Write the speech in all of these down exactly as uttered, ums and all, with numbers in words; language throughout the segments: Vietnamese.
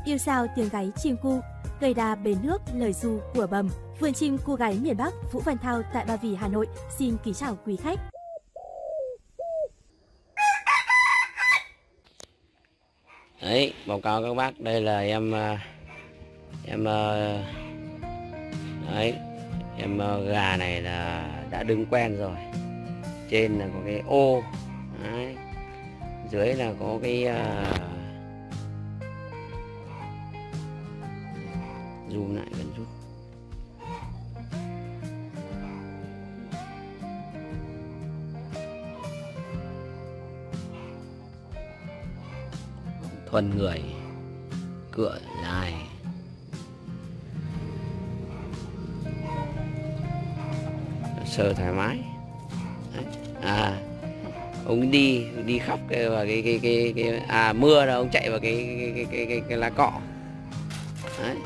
Yêu sao tiếng gáy chim cu, cây đa bến nước lời ru của bầm. Vườn chim cu gáy miền Bắc, Vũ Văn Thao tại Ba Vì, Hà Nội. Xin kính chào quý khách. Đấy, báo cáo các bác, đây là em em đấy, em gà này là đã đứng quen rồi. Trên là có cái ô, đấy, dưới là có cái uh, zoom lại gần chút. Thuần người, cựa dài, sờ thoải mái. Đấy. À, ông đi đi khắp cái vào cái cái cái, cái à mưa là ông chạy vào cái cái cái cái, cái, cái lá cọ. Đấy.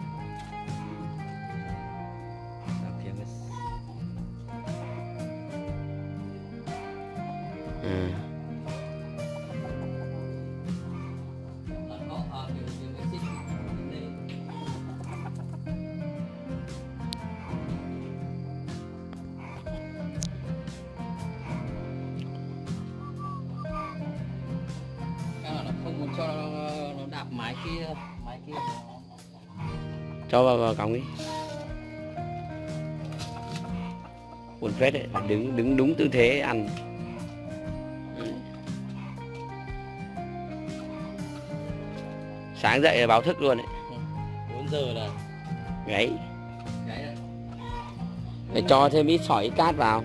À. Không muốn cho nó, nó đạp mái kia, mái kia nó... Cho vào, vào còng đi. Buồn phết đấy, đứng đứng đúng tư thế ăn. Đấy. Sáng dậy là báo thức luôn đấy. bốn giờ là gáy. Gáy đấy. Để cho thêm ít sỏi ít cát vào.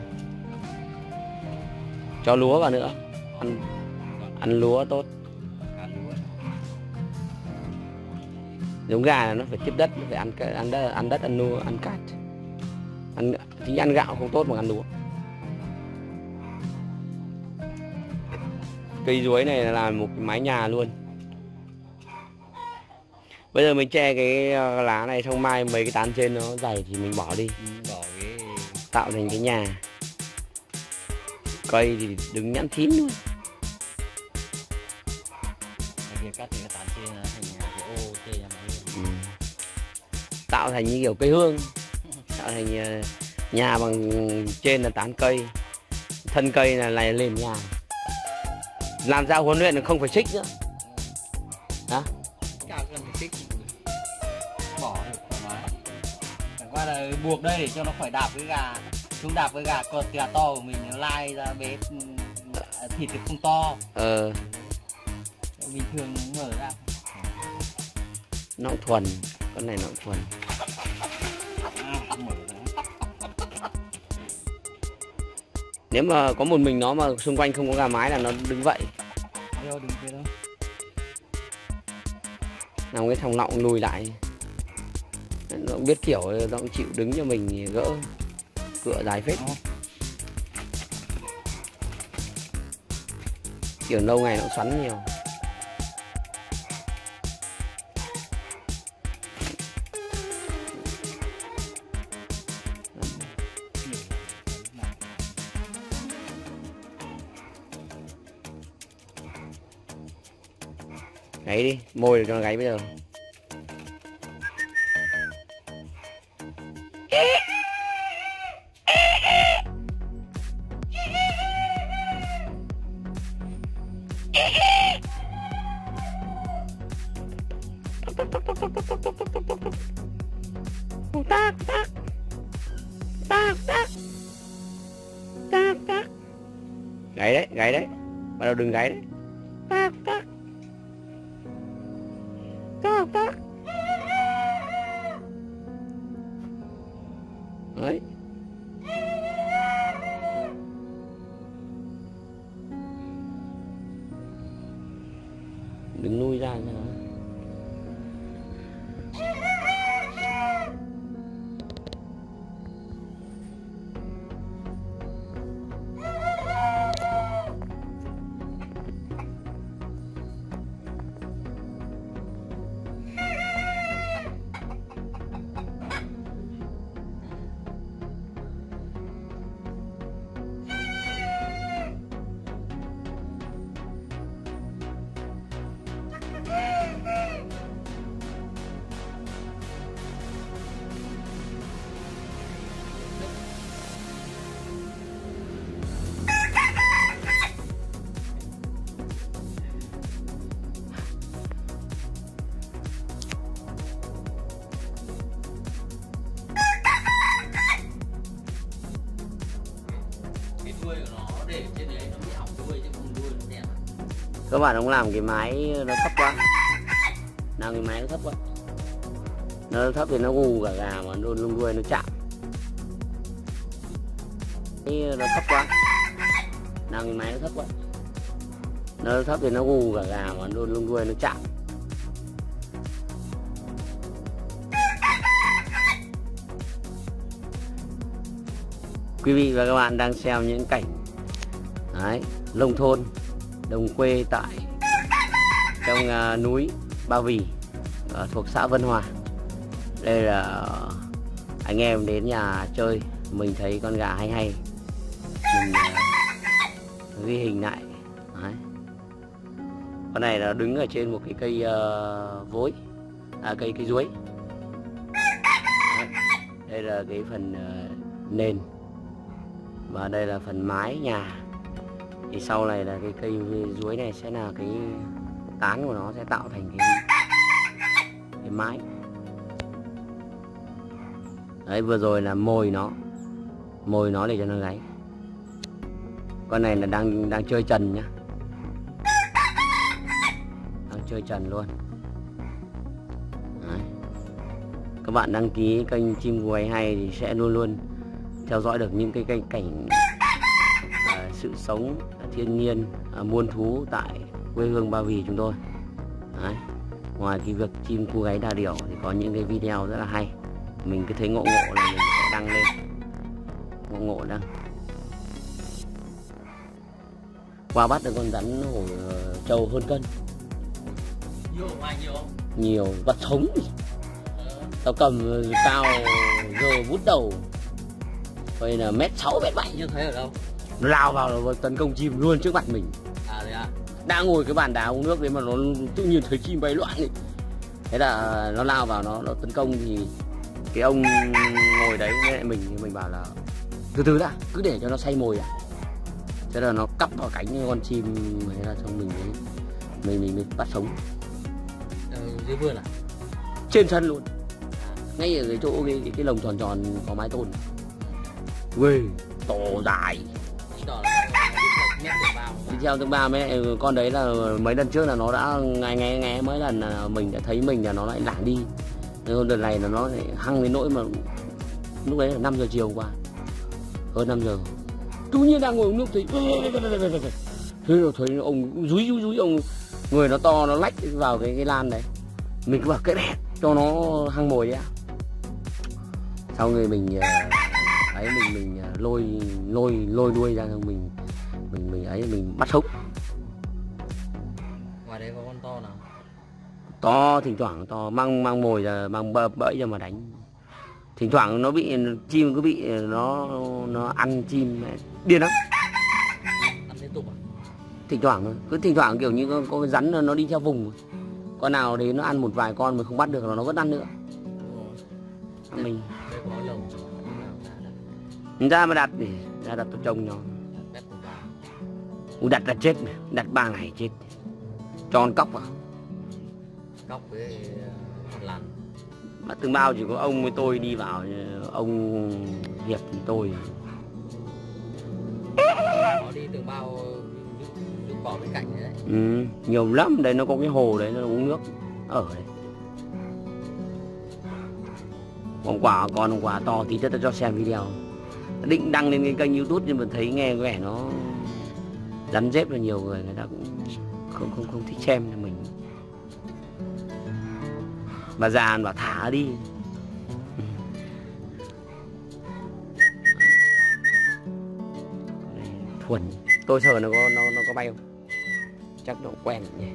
Cho lúa vào nữa. Ăn ăn lúa tốt. Giống gà là nó phải tiếp đất, nó phải ăn ăn đất, ăn đất, ăn lúa, ăn cát. Ăn chính ăn gạo không tốt mà ăn lúa. Cây chuối này là một cái mái nhà luôn. Bây giờ mình che cái lá này, xong mai mấy cái tán trên nó dày thì mình bỏ đi, bỏ cái tạo thành cái nhà. Cây thì đứng nhẵn thín luôn. cái cắt thì cái tán trên nó thành cái ô trên nhà máy. Ừ. Tạo thành như kiểu cây hương, tạo thành nhà bằng trên là tán cây, thân cây là này lên nhà. Làm ra huấn luyện là không phải xích nữa. Hả? Chả cần phải xích, bỏ được thoải mái. Chẳng qua là buộc đây để cho nó khỏi đạp với gà. Chúng đạp với gà cọt gà to của mình nó lai ra bếp thịt thì không to. Ờ. Bình thường mở ra. Nó cũng thuần, con này nó cũng thuần. À, mở ra. Nếu mà có một mình nó mà xung quanh không có gà mái là nó đứng vậy. Đâu, đừng thế đâu. Làm cái thòng lọng lùi lại. Nó cũng biết kiểu nó cũng chịu đứng cho mình gỡ. Cựa dài phết. Đó. Kiểu lâu ngày nó cũng xoắn nhiều. Gáy đi, môi để cho nó gáy bây giờ. Tác tác tác tác tác tác. Gáy đấy, gáy đấy. Bắt đầu đừng gáy đấy. Tác tác tác tác. Đấy. Đừng nuôi ra cho nó. Các bạn không làm cái mái nó thấp quá, làm cái mái nó thấp quá, nó thấp thì nó gù cả gà mà luôn lung đuôi nó chạm. Nó thấp quá, làm cái mái nó thấp quá, nó thấp thì nó gù cả gà mà luôn lung đuôi nó chạm. Quý vị và các bạn đang xem những cảnh đấy, nông thôn, đồng quê tại trong uh, núi Ba Vì uh, thuộc xã Vân Hòa. Đây là uh, anh em đến nhà chơi, mình thấy con gà hay hay, mình uh, ghi hình lại. Đấy. Con này nó đứng ở trên một cái cây uh, vối, à, cây cây chuối. Đây là cái phần uh, nền và đây là phần mái nhà. Thì sau này là cái cây chuối này sẽ là cái tán của nó sẽ tạo thành cái cái mái. Đấy, vừa rồi là mồi nó, mồi nó để cho nó gáy. Con này là đang đang chơi trần nhá, đang chơi trần luôn. Đấy. Các bạn đăng ký kênh Chim Cú Gáy Hay thì sẽ luôn luôn theo dõi được những cái, cái cảnh uh, sự sống thiên nhiên, uh, muôn thú tại quê hương Ba Vì chúng tôi. Đấy. Ngoài cái việc chim cú gáy đà điểu thì có những cái video rất là hay, mình cứ thấy ngộ ngộ là mình sẽ đăng lên, ngộ ngộ đăng. Qua bắt được con rắn hổ uh, trâu hơn cân, nhiều ngoài nhiều nhiều bắt sống. Tao cầm cao giờ vút đầu vậy là mét sáu mét bảy, chưa thấy ở đâu. Nó lao vào nó tấn công chim luôn trước mặt mình. À đấy à? Đang ngồi cái bàn đá uống nước đấy mà nó tự nhiên thấy chim bay loạn ấy. Thế là nó lao vào nó nó tấn công thì cái ông ngồi đấy với lại mình thì mình bảo là từ từ đã, cứ để cho nó say mồi đã. Thế là nó cắp vào cánh con chim, thế là xong mình mới mình mình mới bắt sống. Ờ, dưới vườn à? Trên sân luôn. Ngay ở cái chỗ cái cái, cái lồng tròn tròn có mái tôn. Ui, tổ dài. Đi theo tầng ba mấy con đấy là mấy lần trước là nó đã nghe nghe nghe mấy lần là mình đã thấy mình là nó lại lảng đi. Nhưng đợt này là nó lại hăng đến nỗi mà lúc đấy là năm giờ chiều qua, hơn năm giờ. Tự nhiên đang ngồi uống nước thì thế rồi thấy ông dúi dúi dúi ông người nó to nó lách vào cái cái lan đấy. Mình cứ bảo cái đẹp cho nó hăng mồi đấy. Sau người mình ấy mình mình lôi lôi lôi đuôi ra mình mình mình ấy mình bắt sống. Ngoài đây có con to nào? To, thỉnh thoảng to, mang mang mồi ra, mang bẫy ra mà đánh. Thỉnh thoảng nó bị chim cứ bị nó nó ăn chim điên lắm. Ăn liên tục à? Thỉnh thoảng thôi, cứ thỉnh thoảng kiểu như có, có cái rắn nó đi theo vùng. Con nào đấy nó ăn một vài con mình không bắt được là nó vẫn ăn nữa. Đây, mình đây có lồng. ra mà đặt thì ra đặt tôi trông nó. Đặt, đặt là chết này, đặt ba ngày chết. Cho con cóc vào. Cóc với con lằn. Bắt từng bao chỉ có ông với tôi đi vào, ông Hiệp thì tôi. Có đi từng bao giúp cỏ bên cạnh đấy. Ừ, nhiều lắm, đấy nó có cái hồ đấy nó uống nước ở đấy. Hôm qua con hôm qua to tí, rất cho xem video. Định đăng lên cái kênh YouTube nhưng mà thấy nghe có vẻ nó rắn rết và nhiều người người ta cũng không không không thích xem cho mình. Bà già bảo thả đi. Thuần. Tôi sợ nó có nó nó có bay không? Chắc nó quen nhỉ.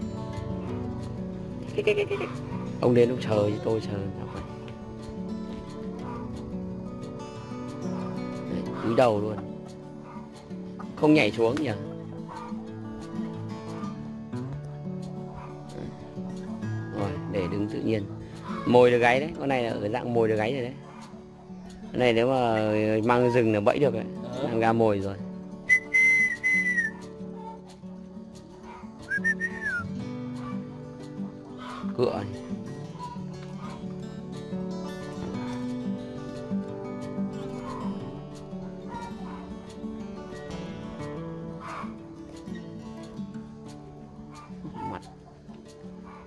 Ông đến lúc chờ chứ tôi chờ nó quen. Cúi đầu luôn, không nhảy xuống nhỉ. Rồi để đứng tự nhiên. Mồi được gáy đấy, con này là ở dạng mồi được gáy rồi đấy. Cái này nếu mà mang rừng là bẫy được đấy, làm ra mồi rồi. Cựa này.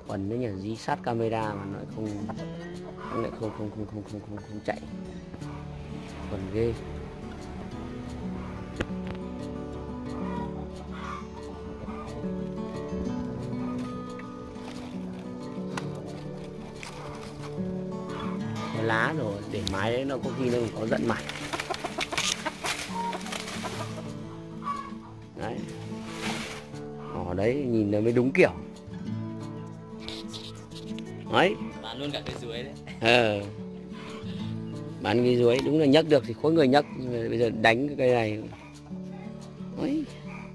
Còn nếu như dí sát camera mà nó không nó lại không không không không không không không chạy, còn ghê. Cái lá rồi để mái đấy nó có khi nó có giận mặt. Đấy. Ở đấy nhìn nó mới đúng kiểu. Đấy. Bán luôn cả cái dưới đấy. Ờ. Bán cái dưới đúng là nhấc được thì khối người nhấc, nhưng mà bây giờ đánh cái cây này. Đấy.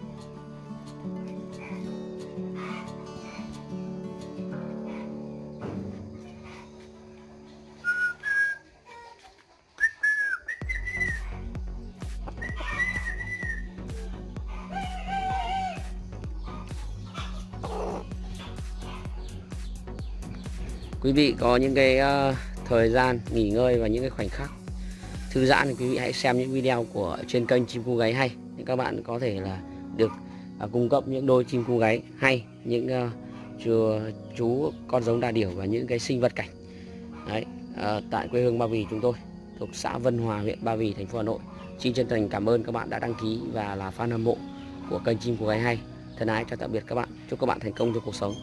Quý vị có những cái uh, thời gian nghỉ ngơi và những cái khoảnh khắc thư giãn thì quý vị hãy xem những video của trên kênh Chim Cu Gáy Hay. Thì các bạn có thể là được uh, cung cấp những đôi chim cu gáy hay, những uh, chú, chú con giống đà điểu và những cái sinh vật cảnh. Đấy, uh, tại quê hương Ba Vì chúng tôi, thuộc xã Vân Hòa, huyện Ba Vì, thành phố Hà Nội. Xin chân thành cảm ơn các bạn đã đăng ký và là fan hâm mộ của kênh Chim Cu Gáy Hay. Thân ái chào tạm biệt các bạn. Chúc các bạn thành công trong cuộc sống.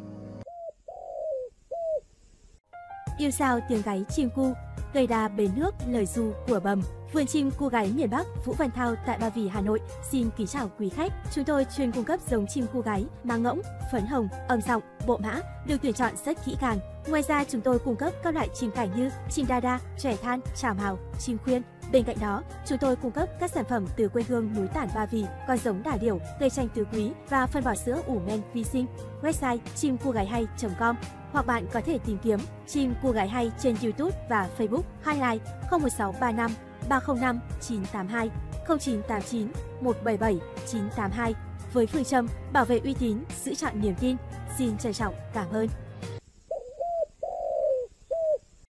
Yêu sao tiếng gáy chim cu, cây đa bến nước lời ru của bầm. Vườn chim cu gáy miền Bắc Vũ Văn Thao tại Ba Vì, Hà Nội xin kính chào quý khách. Chúng tôi chuyên cung cấp giống chim cu gáy mang ngỗng, phấn hồng, âm giọng, bộ mã được tuyển chọn rất kỹ càng. Ngoài ra chúng tôi cung cấp các loại chim cảnh như chim đa đa, trẻ than, chào mào, chim khuyên. Bên cạnh đó, chúng tôi cung cấp các sản phẩm từ quê hương núi Tản Ba Vì, con giống đà điểu, cây chanh tứ quý và phân bò sữa ủ men vi sinh. Website chim cu gáy hay chấm com hoặc bạn có thể tìm kiếm Chim Cu Gáy Hay trên YouTube và Facebook. Hotline không một sáu ba năm ba không năm chín tám hai không chín tám chín một bảy bảy chín tám hai với phương châm bảo vệ uy tín, giữ chọn niềm tin. Xin trân trọng cảm ơn.